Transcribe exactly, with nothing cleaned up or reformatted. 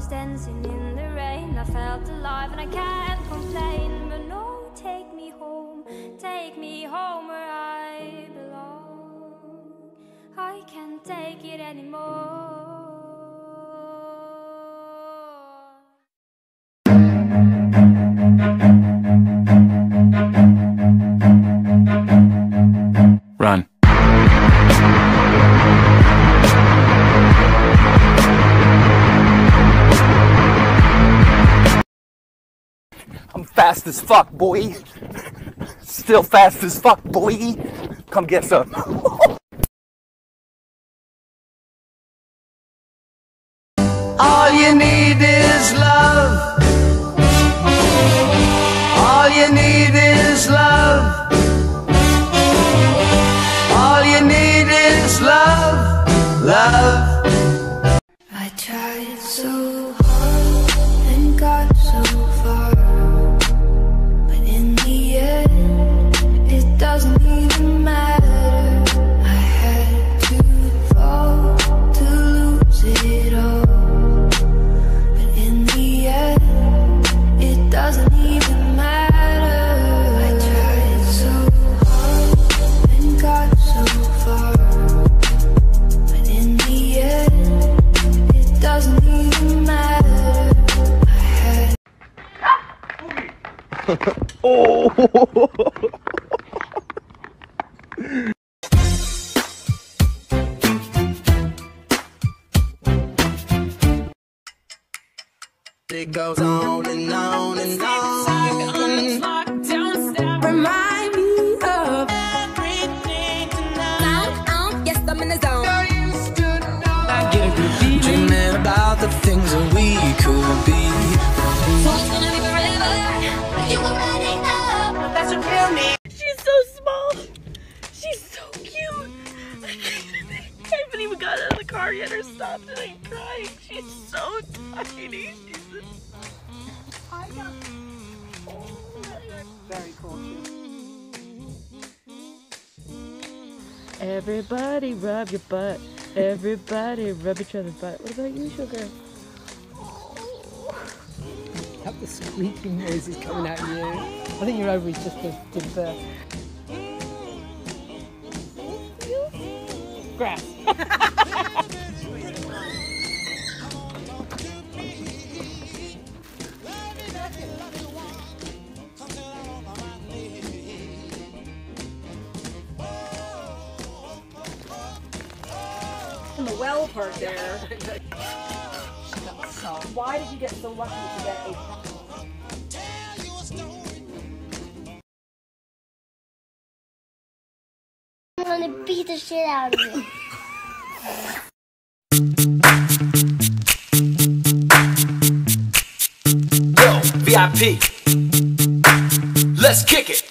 was dancing in the rain. I felt alive and I can't complain. But no, take me home, take me home where I belong. I can't take it anymore. Run. I'm fast as fuck, boy. Still fast as fuck, boy. Come get some. All you need is love. All you need is love. All you need is love, love. I tried so hard and got so far, but in the end, it doesn't even matter. I had to fall to lose it all, but in the end, it doesn't even matter. I tried so hard and got so far, but in the end, it doesn't even matter. I had Oh! It goes on and on and on. remind me of everything tonight. Um, yes, I'm in the zone. Dreaming about the things that we could be. So it's gonna be forever. You already know. That's what real me. She's so small. She's so cute. I can't- I haven't even got out of the car yet or stopped and I'm crying. She's so tiny. She's a... I got... Oh, very cool. Everybody rub your butt. Everybody rub each other's butt. What about you, sugar? Have the squeaking noises coming out of you. I think your ovaries just give birth. Grass. In the well part there. Why did you get so lucky to get a... I'm gonna beat the shit out of you. Yo, V I P. Let's kick it.